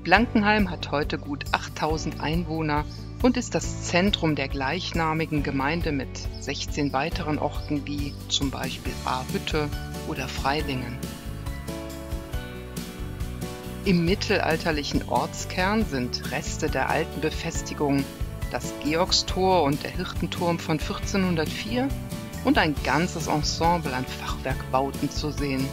Blankenheim hat heute gut 8000 Einwohner und ist das Zentrum der gleichnamigen Gemeinde mit 16 weiteren Orten wie zum Beispiel Ahrhütte oder Freilingen. Im mittelalterlichen Ortskern sind Reste der alten Befestigungen, das Georgstor und der Hirtenturm von 1404 und ein ganzes Ensemble an Fachwerkbauten zu sehen.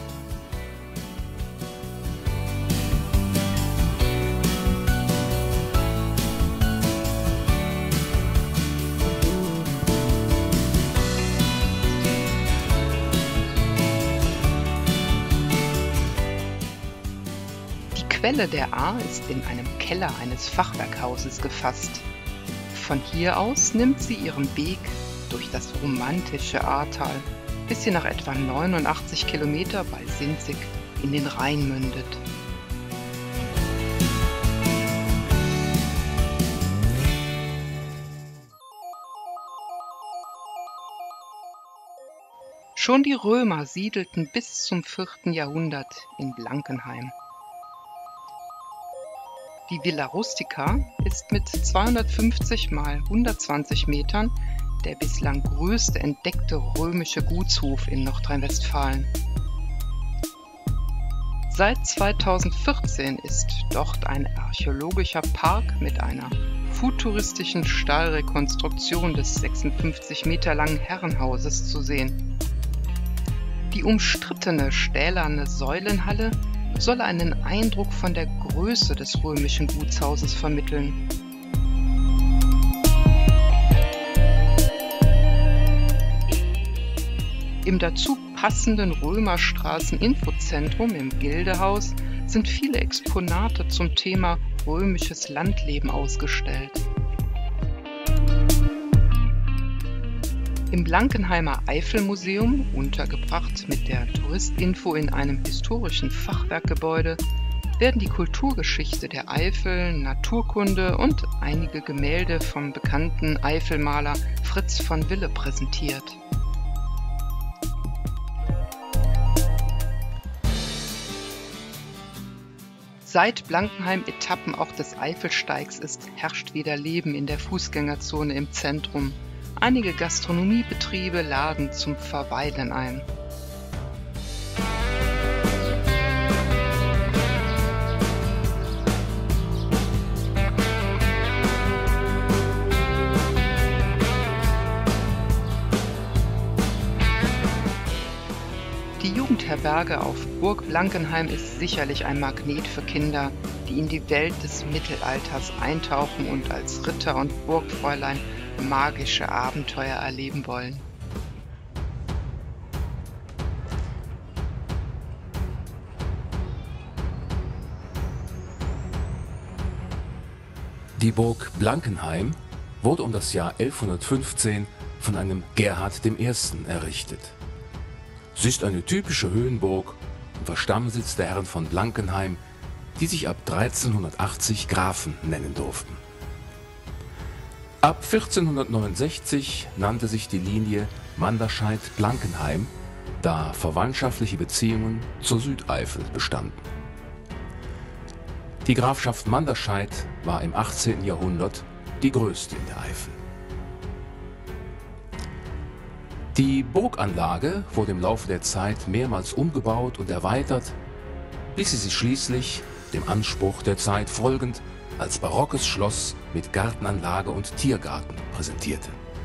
Die Quelle der Ahr ist in einem Keller eines Fachwerkhauses gefasst. Von hier aus nimmt sie ihren Weg durch das romantische Ahrtal, bis sie nach etwa 89 Kilometer bei Sinzig in den Rhein mündet. Schon die Römer siedelten bis zum 4. Jahrhundert in Blankenheim. Die Villa Rustica ist mit 250 mal 120 Metern der bislang größte entdeckte römische Gutshof in Nordrhein-Westfalen. Seit 2014 ist dort ein archäologischer Park mit einer futuristischen Stahlrekonstruktion des 56 Meter langen Herrenhauses zu sehen. Die umstrittene stählerne Säulenhalle soll einen Eindruck von der Größe des römischen Gutshauses vermitteln. Im dazu passenden Römerstraßen-Infozentrum im Gildehaus sind viele Exponate zum Thema römisches Landleben ausgestellt. Im Blankenheimer Eifelmuseum, untergebracht mit der Touristinfo in einem historischen Fachwerkgebäude, werden die Kulturgeschichte der Eifel, Naturkunde und einige Gemälde vom bekannten Eifelmaler Fritz von Wille präsentiert. Seit Blankenheim Etappenort des Eifelsteigs ist, herrscht wieder Leben in der Fußgängerzone im Zentrum. Einige Gastronomiebetriebe laden zum Verweilen ein. Die Jugendherberge auf Burg Blankenheim ist sicherlich ein Magnet für Kinder, die in die Welt des Mittelalters eintauchen und als Ritter und Burgfräulein magische Abenteuer erleben wollen. Die Burg Blankenheim wurde um das Jahr 1115 von einem Gerhard I. errichtet. Sie ist eine typische Höhenburg und war Stammsitz der Herren von Blankenheim, die sich ab 1380 Grafen nennen durften. Ab 1469 nannte sich die Linie Manderscheid-Blankenheim, da verwandtschaftliche Beziehungen zur Südeifel bestanden. Die Grafschaft Manderscheid war im 18. Jahrhundert die größte in der Eifel. Die Burganlage wurde im Laufe der Zeit mehrmals umgebaut und erweitert, bis sie sich schließlich, dem Anspruch der Zeit folgend, als barockes Schloss mit Gartenanlage und Tiergarten präsentierte.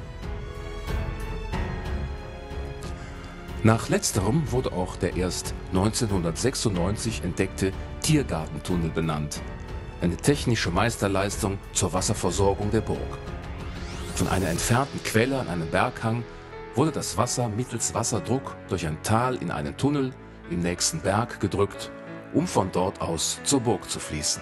Nach letzterem wurde auch der erst 1996 entdeckte Tiergartentunnel benannt, eine technische Meisterleistung zur Wasserversorgung der Burg. Von einer entfernten Quelle an einem Berghang wurde das Wasser mittels Wasserdruck durch ein Tal in einen Tunnel im nächsten Berg gedrückt, um von dort aus zur Burg zu fließen.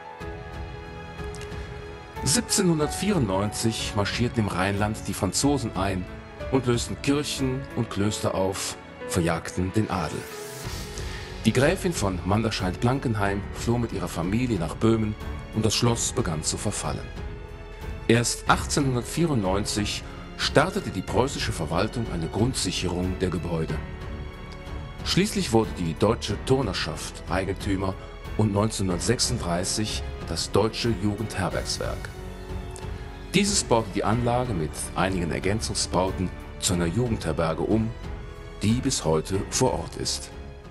1794 marschierten im Rheinland die Franzosen ein und lösten Kirchen und Klöster auf, verjagten den Adel. Die Gräfin von Manderscheid-Blankenheim floh mit ihrer Familie nach Böhmen und das Schloss begann zu verfallen. Erst 1894 startete die preußische Verwaltung eine Grundsicherung der Gebäude. Schließlich wurde die Deutsche Turnerschaft Eigentümer und 1936 das Deutsche Jugendherbergswerk. Dieses baute die Anlage mit einigen Ergänzungsbauten zu einer Jugendherberge um, die bis heute vor Ort ist.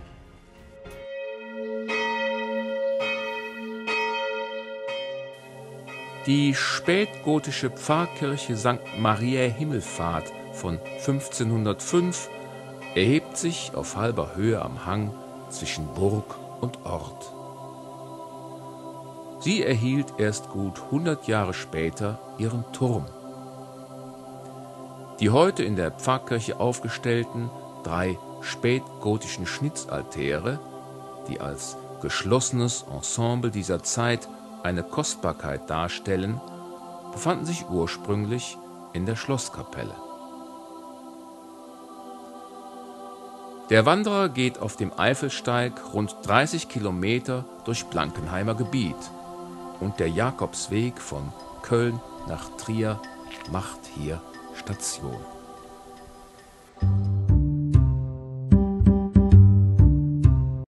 Die spätgotische Pfarrkirche St. Mariä Himmelfahrt von 1505 erhebt sich auf halber Höhe am Hang zwischen Burg und Ort. Sie erhielt erst gut 100 Jahre später ihren Turm. Die heute in der Pfarrkirche aufgestellten 3 spätgotischen Schnitzaltäre, die als geschlossenes Ensemble dieser Zeit eine Kostbarkeit darstellen, befanden sich ursprünglich in der Schlosskapelle. Der Wanderer geht auf dem Eifelsteig rund 30 Kilometer durch Blankenheimer Gebiet und der Jakobsweg von Köln nach Trier macht hier Station.